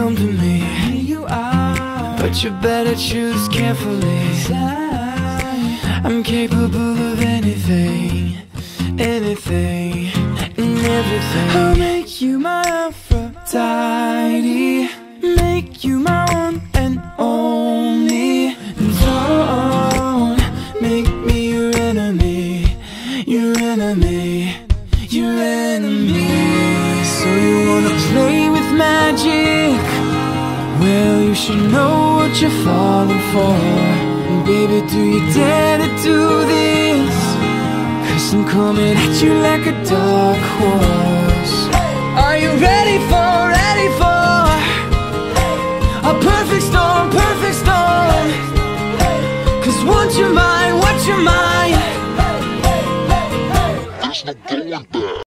come to me. But you better choose carefully. I'm capable of anything, anything, and everything. I'll make you my Aphrodite, make you my one and only. Don't make me your enemy, your enemy, your enemy. So you wanna play with magic? Well, you should know what you're falling for. And baby, do you dare to do this? 'Cause I'm coming at you like a dark horse. Are you ready for a perfect storm, perfect storm? 'Cause once you're mine, once you're mine, there's no going back.